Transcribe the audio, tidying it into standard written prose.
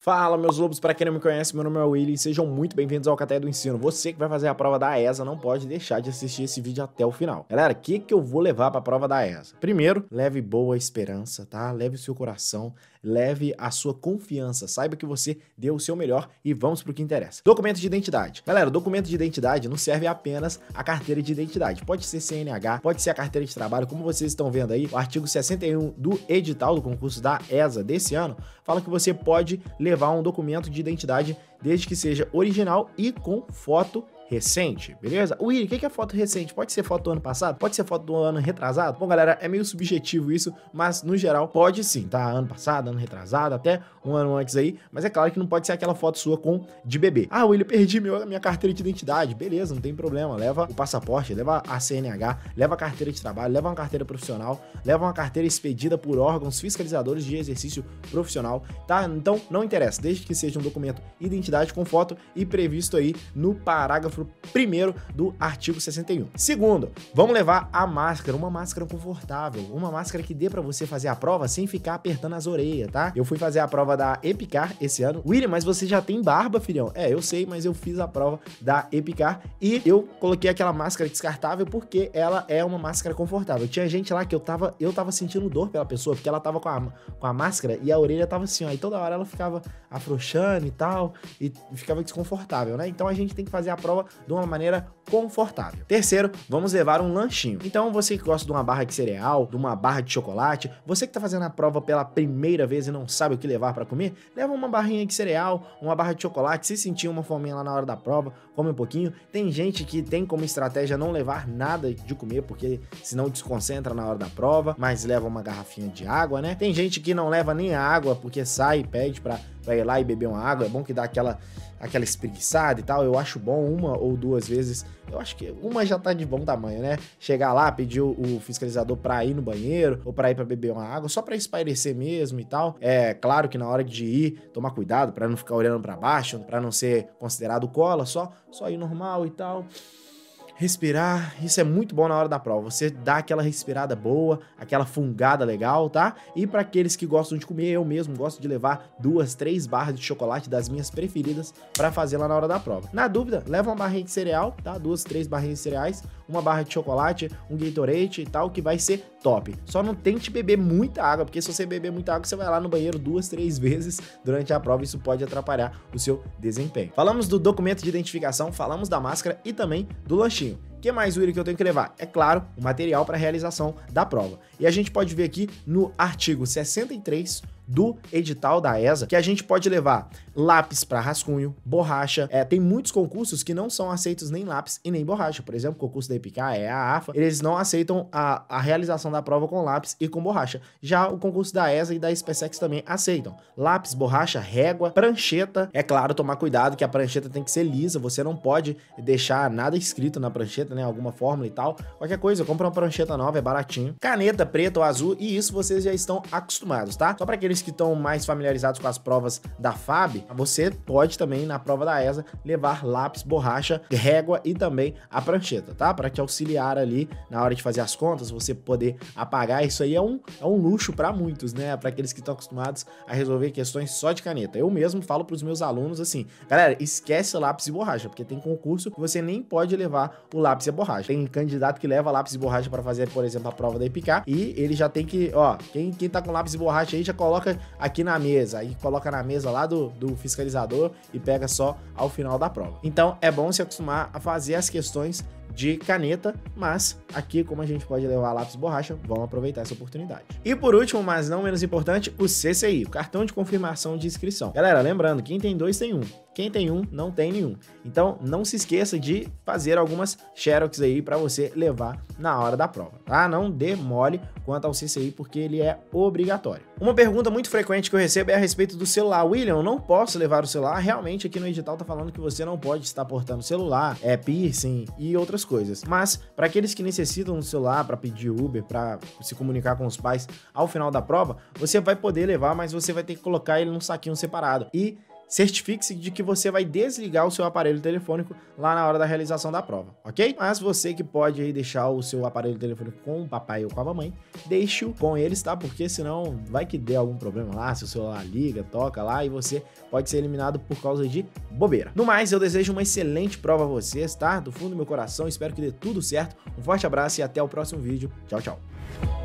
Fala, meus lobos, para quem não me conhece, meu nome é William e sejam muito bem-vindos ao Cateia do Ensino. Você que vai fazer a prova da ESA não pode deixar de assistir esse vídeo até o final. Galera, o que eu vou levar para a prova da ESA? Primeiro, leve boa esperança, tá? Leve o seu coração, leve a sua confiança, saiba que você deu o seu melhor e vamos pro que interessa. Documento de identidade. Galera, documento de identidade não serve apenas a carteira de identidade. Pode ser CNH, pode ser a carteira de trabalho, como vocês estão vendo aí, o artigo 61 do edital do concurso da ESA desse ano fala que você pode levar um documento de identidade desde que seja original e com foto recente, beleza? Willy, o que é foto recente? Pode ser foto do ano passado? Pode ser foto do ano retrasado? Bom, galera, é meio subjetivo isso, mas no geral pode sim, tá? Ano passado, ano retrasado, até um ano antes aí, mas é claro que não pode ser aquela foto sua de bebê. Ah, Willy, perdi minha carteira de identidade. Beleza, não tem problema, leva o passaporte, leva a CNH, leva a carteira de trabalho, leva uma carteira profissional, leva uma carteira expedida por órgãos fiscalizadores de exercício profissional, tá? Então, não interessa, desde que seja um documento identidade com foto e previsto aí no parágrafo 1º do artigo 61. Segundo, vamos levar a máscara, uma máscara confortável, uma máscara que dê pra você fazer a prova sem ficar apertando as orelhas, tá? Eu fui fazer a prova da Epicar esse ano. William, mas você já tem barba, filhão? É, eu sei, mas eu fiz a prova da Epicar e eu coloquei aquela máscara descartável porque ela é uma máscara confortável. Tinha gente lá que eu tava sentindo dor pela pessoa, porque ela tava com a máscara e a orelha tava assim, ó, e toda hora ela ficava afrouxando e tal, e ficava desconfortável, né? Então a gente tem que fazer a prova de uma maneira confortável. Terceiro, vamos levar um lanchinho. Então você que gosta de uma barra de cereal, de uma barra de chocolate, você que tá fazendo a prova pela primeira vez e não sabe o que levar para comer, leva uma barrinha de cereal, uma barra de chocolate, se sentir uma fominha lá na hora da prova, come um pouquinho. Tem gente que tem como estratégia não levar nada de comer, porque senão desconcentra na hora da prova, mas leva uma garrafinha de água, né? Tem gente que não leva nem água, porque sai e pede pra ir lá e beber uma água, é bom que dá aquela espreguiçada e tal, eu acho bom uma ou duas vezes, eu acho que uma já tá de bom tamanho, né? Chegar lá, pedir o fiscalizador pra ir no banheiro ou pra ir pra beber uma água, só pra espairecer mesmo e tal. É claro que na hora de ir, tomar cuidado pra não ficar olhando pra baixo, pra não ser considerado cola, só ir normal e tal. Respirar, isso é muito bom na hora da prova, você dá aquela respirada boa, aquela fungada legal, tá? E para aqueles que gostam de comer, eu mesmo gosto de levar 2, 3 barras de chocolate das minhas preferidas para fazer lá na hora da prova. Na dúvida, leva uma barrinha de cereal, tá? 2, 3 barrinhas de cereais, uma barra de chocolate, um Gatorade e tal, que vai ser top. Só não tente beber muita água, porque se você beber muita água, você vai lá no banheiro 2, 3 vezes durante a prova, isso pode atrapalhar o seu desempenho. Falamos do documento de identificação, falamos da máscara e também do lanchinho. O que mais, Willy, que eu tenho que levar? É claro, o material para a realização da prova. E a gente pode ver aqui no artigo 63 do edital da ESA, que a gente pode levar lápis para rascunho, borracha. Tem muitos concursos que não são aceitos nem lápis e nem borracha. Por exemplo, o concurso da Epicar, a AFA, eles não aceitam a realização da prova com lápis e com borracha. Já o concurso da ESA e da SpaceX também aceitam lápis, borracha, régua, prancheta. É claro, tomar cuidado que a prancheta tem que ser lisa, você não pode deixar nada escrito na prancheta, né, alguma fórmula e tal. Qualquer coisa, compra uma prancheta nova, é baratinho. Caneta preta ou azul, e isso vocês já estão acostumados, tá? Só para aqueles que estão mais familiarizados com as provas da FAB, você pode também, na prova da ESA, levar lápis, borracha, régua e também a prancheta, tá? Para te auxiliar ali na hora de fazer as contas, você poder apagar. Isso aí é um luxo para muitos, né? Para aqueles que estão acostumados a resolver questões só de caneta. Eu mesmo falo para os meus alunos assim, galera, esquece lápis e borracha, porque tem concurso que você nem pode levar o lápis e a borracha. Tem candidato que leva lápis e borracha para fazer, por exemplo, a prova da Epicar, e ele já tem que, ó, quem tá com lápis e borracha aí já coloca aqui na mesa, aí coloca na mesa lá do fiscalizador e pega só ao final da prova. Então é bom se acostumar a fazer as questões de caneta, mas aqui, como a gente pode levar lápis e borracha, vamos aproveitar essa oportunidade. E por último, mas não menos importante, o CCI, o cartão de confirmação de inscrição. Galera, lembrando, quem tem 2 tem 1. Quem tem 1 não tem nenhum. Então não se esqueça de fazer algumas xerox aí para você levar na hora da prova, tá? Não dê mole quanto ao CCI, porque ele é obrigatório. Uma pergunta muito frequente que eu recebo é a respeito do celular. William, eu não posso levar o celular? Realmente aqui no edital tá falando que você não pode estar portando celular, piercing e outras coisas. Mas para aqueles que necessitam do celular para pedir Uber, para se comunicar com os pais ao final da prova, você vai poder levar, mas você vai ter que colocar ele num saquinho separado. E certifique-se de que você vai desligar o seu aparelho telefônico lá na hora da realização da prova, ok? Mas você que pode aí deixar o seu aparelho telefônico com o papai ou com a mamãe, deixe-o com eles, tá? Porque senão vai que dê algum problema lá, se o celular liga, toca lá e você pode ser eliminado por causa de bobeira. No mais, eu desejo uma excelente prova a vocês, tá? Do fundo do meu coração, espero que dê tudo certo. Um forte abraço e até o próximo vídeo. Tchau, tchau.